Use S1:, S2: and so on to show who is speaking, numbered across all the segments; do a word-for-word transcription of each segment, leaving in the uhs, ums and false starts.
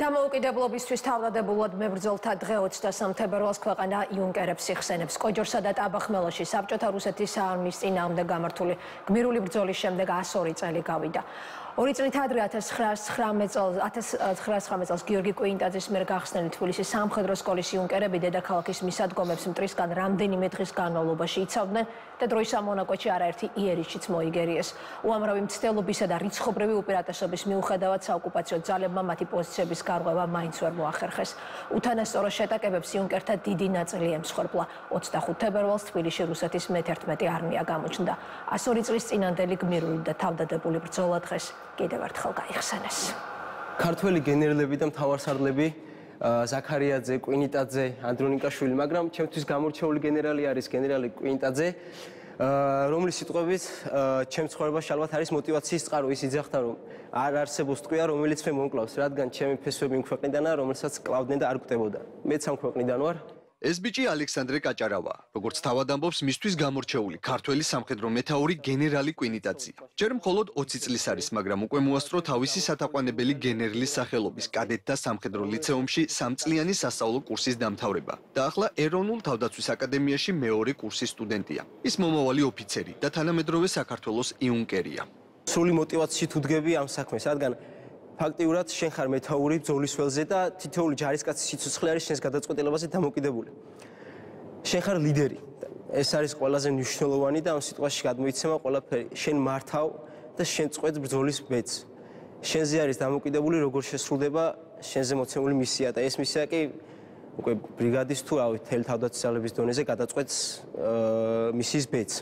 S1: დამოუკიდებლობისთვის თავდადებულად მებრძოლთა დღე ოცდამეორე თებერვალს ქვეყანა იუნკერებს იხსენებს. კოჯორსა და ტაბახმელაში საბჭოთა რუსეთის არმიის წინააღმდეგ გამართული გმირული ბრძოლის შემდეგ ასორი წელი გავიდა. ორი წლით ადრე ათას ცხრაასცხრამეტ წელს გიორგი კვინიტაძის მიერ გახსნილი თბილისის სამხედრო სკოლის იუნკერები დედაქალაქის მისადგომებს მტრისგან რამდენიმე დღის განმავლობაში იცავდნენ და დროის ამონაკვეთში არაერთი იერიშიც მოიგერიეს. უამრავი მცდელობისა და რიცხობრივი უპირატესობის მიუხედავად საოკუპაციო ძალებმა მათი პოზიციების გარღვევა მაინც ვერ მოახერხეს. უთანასწორო შეტაკებებს იუნკერთა დიდი ნაწილი ემსხვერპლა. ოცდახუთ თებერვალს თბილისში რუსეთის მეთერთმეტე არმია გამოჩნდა. ასორი წლის წინანდელი გმირული და თავდადებული ბრძოლა დღეს კიდევ ერთხელ გაიხსენეს.
S2: ქართველი გენერლები და მთავარსარდლები ზაქარიაძე, კვინიტაძე, ანდრონიკაშვილი, მაგრამ ჩემთვის გამორჩეული გენერალი არის გენერალი კვინიტაძე, რომლის სიტყვებით ჩემ ცხოვრებაში ალბათ არის мотиваციის წყარო. ის იძახდა, რომ არ არსებობს ტყვია, რომელიც მე მომკლავს, რადგან ჩემი ფესვები იმ ქვეყნიდანაა, რომელსაც კლავდნენ და არ გვტებოდა. მეც ამ ქვეყნიდან ვარ.
S3: ეს ბიჭი ალექსანდრე კაჭარავა, როგორც თავად ამბობს, მისთვის გამორჩეული ქართველი სამხედრო მეთაური გენერალი კვინიტაძე. ჯერ მხოლოდ ოცი წლის არის, მაგრამ უკვე მოასწრო თავისი სათაყვანებელი გენერლის სახელობის კადეტთა სამხედრო ლიცეუმში სამწლიანი სასწავლო კურსის დამთავრება და ახლა ეროვნულ თავდაცვის აკადემიაში მეორე კურსის სტუდენტია. ის მომავალი ოფიცერი და თანამედროვე საქართველოს იუნკერია.
S2: სრული мотиваციით უდგები ამ საქმეს, რადგან ფაქტიურად შენ ხარ მეთაური ბრძოლის ველზე და თითოეული ჯარისკაცის სიცოცხლე არის შენს გადაწყვეტილებაზე დამოკიდებული. შენ ხარ ლიდერი. ეს არის ყველაზე მნიშვნელოვანი და ამ სიტყვაში გადმოიცემა ყველაფერი. შენ მართავ და შენ წყვეტ ბრძოლის ბედს. შენზე არის დამოკიდებული როგორ შესრულდება შენზე მოცემული მისია და ეს მისია კი უკვე ბრიგადის თუ რავი თელი თავდაცვის ძალების დონეზე გადაწყვეტს მისიის ბედს.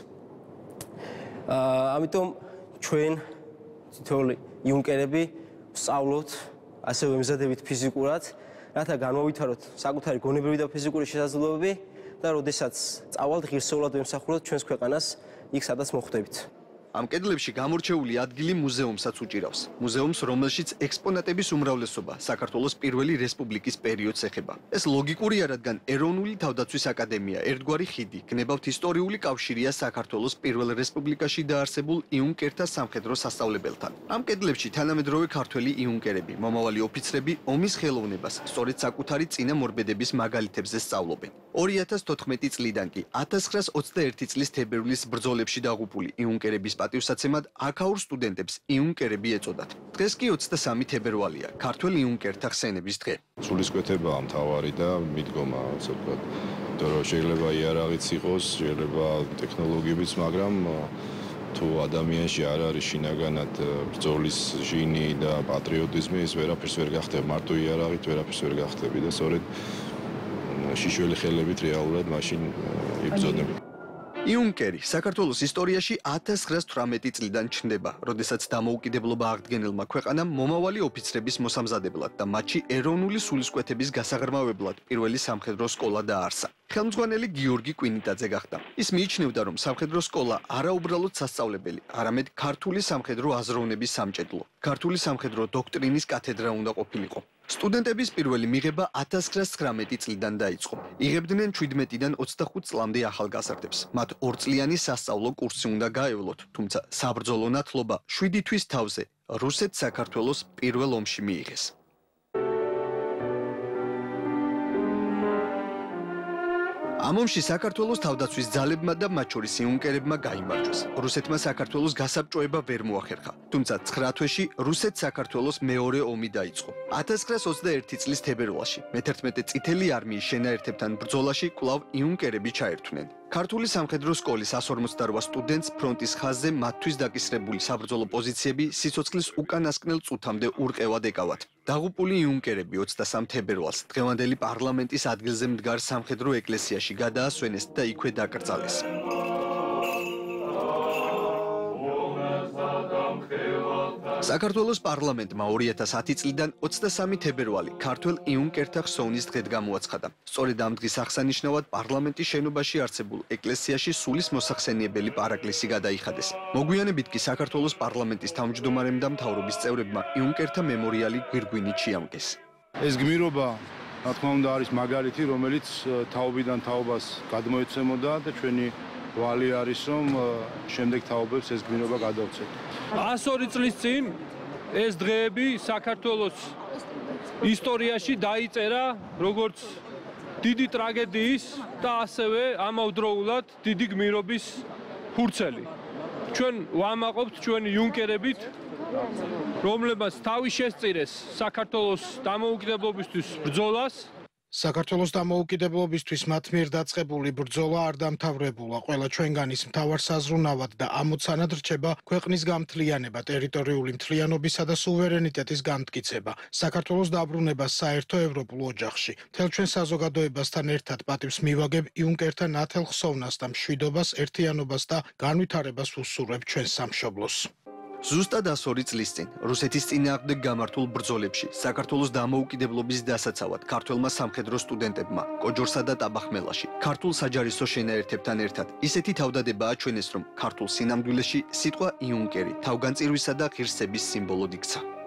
S2: ამიტომ ჩვენ თითოეული იუნკერები სწავლობთ, ასევე ემზადებით ფიზიკურად, რათა განმოვითაროთ საკუთარი გონებრივი და ფიზიკური შესაძლებლობები და როდესაც წავალთ ღირსეულად ვემსახუროთ ჩვენს ქვეყანას იქ, სადაც მოხვდებით.
S3: ამ კედლებში გამორჩეული ადგილი მუზეუმსაც უჭირავს. მუზეუმს, რომელშიც ექსპონატების უმრავლესობა საქართველოს პირველი რესპუბლიკის პერიოდს ეხება. ეს ლოგიკურია, რადგან ეროვნული თავდაცვის აკადემია ერთგვარი ხიდი, გნებავთ ისტორიული კავშირია საქართველოს პირველ რესპუბლიკაში დაარსებულ იუნკერთა სამხედრო სასწავლებელთან. ამ კედლებში თანამედროვე ქართველი იუნკერები, მომავალი ოფიცრები ომის ხელოვნებას, სწორედ საკუთარი წინამორბედების მაგალითებზე სწავლობენ. ორი ათას თოთხმეტი წლიდან კი ათას ცხრაას ოცდაერთი წლის თებერვლის ბრძოლებში დაღუპული იუნკერების პატივსაცემად აქაურ სტუდენტებს იუნკერები ეწოდათ. დღეს კი ოცდამეორე თებერვალია, ქართველ იუნკერთა ხსენების დღე.
S4: სულისკვეთებაა მთავარი და მიდგომა, ასე ვთქვათ, რომ შეიძლება იარაღიც იყოს, შეიძლება ტექნოლოგიებიც, მაგრამ თუ ადამიანში არ არის შინაგანად ბრძოლის ჟინი და პატრიოტიზმი, ის ვერაფერს ვერ გახდება, მარტო იარაღით ვერაფერს ვერ გახდები და სწორედ შიშველი ხელებით რეალურად მაშინ იბრძოდნენ.
S3: იუნკერი საქართველოს ისტორიაში ათას ცხრაას თვრამეტი წლიდან ჩნდება, როდესაც დამოუკიდებლობა აღდგენილმა ქვეყანამ მომავალი ოფიცრების მოსამზადებლად და მათში ეროვნული სულისკვეთების გასაღრმავებლად პირველი სამხედრო სკოლა დააარსა. ხელმძღვანელი გიორგი კვინიტაძე გახდა. ის მიიჩნევდა, რომ სამხედრო სკოლა არაუბრალოდ სასწავლებელი, არამედ ქართული სამხედრო აზროვნების სამჭედლო, ქართული სამხედრო დოქტრინის კათედრა უნდა ყოფილიყო. სტუდენტების პირველი მიღება ათას ცხრაას ცხრამეტი წლიდან დაიწყო. იღებდნენ ჩვიდმეტიდან ოცდახუთ წლამდე ახალგაზრდებს. მათ ორწლიანი სასწავლო კურსი უნდა გაევლოთ, თუმცა საბრძოლო ნათლობა შვიდი თვის თავზე რუსეთ-საქართველოს პირველ ომში მიიღეს. ამ ომში საქართველოს თავდაცვის ძალებმა და მათ შორის იუნკერებმა გაიმარჯვეს. რუსეთმა საქართველოს გასაბჭოება ვერ მოახერხა, თუმცა ცხრა თვეში რუსეთ-საქართველოს მეორე ომი დაიწყო. ათას ცხრაას ოცდაერთი წლის თებერვალში მეთერთმეტე წითელი არმიის შენაერთებთან ბრძოლაში კვლავ იუნკერები ჩაერთვნენ. ქართული სამხედრო სკოლის ასს ორმოცდარვა სტუდენტს ფრონტის ხაზზე მათთვის დაკისრებული საბრძოლო პოზიციები სიცოცხლის უკანასკნელ წუთამდე ურყევად ეკავათ. დაღუპული იუნკერები ოცდამეორე თებერვალს დღევანდელი პარლამენტის ადგილზე მდგარ სამხედრო ეკლესიაში გადაასვენეს და იქვე დაკრძალეს. საქართველოს პარლამენტმა ორი ათას ათი წლიდან ოცდამეორე თებერვალი ქართველ იუნკერთა ხსოვნის დღედ გამოაცხადა. სწორედ ამ დღის აღსანიშნავად პარლამენტის შენობაში არსებულ ეკლესიაში სულის მოსახსენიებელი პარაკლისი გადაიხადეს. მოგვიანებით კი საქართველოს პარლამენტის თავმჯდომარემ და მთავრობის წევრებმა იუნკერთა მემორიალი გვირგვინით შეამკეს.
S4: ეს გმირობა, რა თქმა უნდა, არის მაგალითი, რომელიც თაობიდან თაობას გადმოეცემოდა და ჩვენი ვალი არის, რომ შემდეგ თაობებს ეს გმირობა გადავცეთ.
S5: ასორი წლის წინ ეს დღეები საქართველოს ისტორიაში დაიწერა როგორც დიდი ტრაგედიის და ასევე ამავდროულად დიდი გმირობის ფურცელი. ჩვენ ვამაყობთ ჩვენი იუნკერებით, რომლებმაც თავი შესწირეს საქართველოს დამოუკიდებლობისთვის ბრძოლას.
S6: საქართველოს დამოუკიდებლობისთვის მათ მიერ დაწყებული ბრძოლა არ დამთავრებულა. ყველა ჩვენგანის მთავარ საზრუნავად და ამოცანად რჩება ქვეყნის გამთლიანება, ტერიტორიული მთლიანობისა და სუვერენიტეტის განმტკიცება, საქართველოს დაბრუნება საერთო ევროპულ ოჯახში. მთელ ჩვენ საზოგადოებასთან ერთად პატივს მივაგებ იუნკერთა ნათელ ხსოვნას და მშვიდობას, ერთიანობას და განვითარებას უსურვებ ჩვენს სამშობლოს.
S3: ზუსტად ასორი წლის წინ რუსეთის წინააღმდეგ გამართულ ბრძოლებში საქართველოს დამოუკიდებლობის დასაცავად ქართველმა სამხედრო სტუდენტებმა კოჯორსა და ტაბახმელაში ქართულ საჯარისო შენაერთებთან ერთად ისეთი თავდადება აჩვენეს, რომ ქართულ სინამდვილეში სიტყვა იუნკერი თავგანწირვისა და ღირსების სიმბოლოდ იქცა.